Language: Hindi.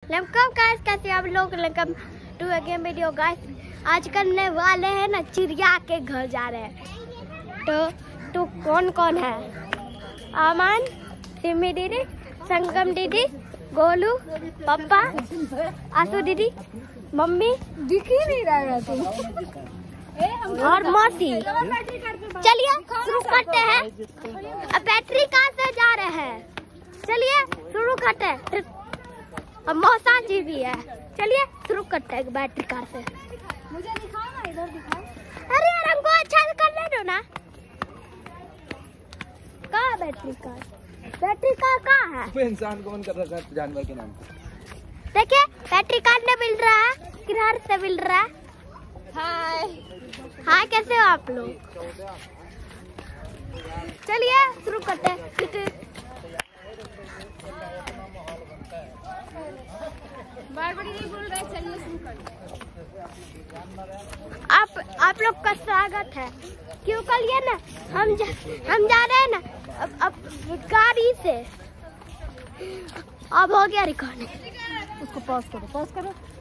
वेलकम गाइस, कैसे आप लोग? Welcome to again video guys. आज करने वाले हैं ना, चिड़िया के घर जा रहे हैं। तो कौन कौन है? अमन, सिमी दीदी, संगम दीदी, गोलू, पापा, आसू दीदी, मम्मी, दिख ही नहीं रहा है तुम और मौसी। चलिए शुरू करते हैं। अब बैटरी कहाँ से जा रहे हैं? चलिए शुरू करते हैं। अब मौसा जी भी है। चलिए शुरू करते हैं बैटरी कार से। मुझे दिखाओ ना, इधर दिखाओ। अरे यार, हमको अच्छा से करने दो ना। कहाँ है बैटरी कार? बैटरी कार कहाँ है? इंसान कौन कर रखा है जानवर के नाम? देखिए बैटरी कार ने मिल रहा है, किनार से मिल रहा है। हाय हाय, कैसे हो आप लोग? चलिए शुरू करते हैं। बार-बार नहीं बोल रहे, चलिए शुरू करते आप लोग का स्वागत है। क्यों कल ये ना हम जा रहे हैं ना अब गाड़ी से। अब हो गया रिकॉर्डिंग। उसको पॉज करो, पॉज करो।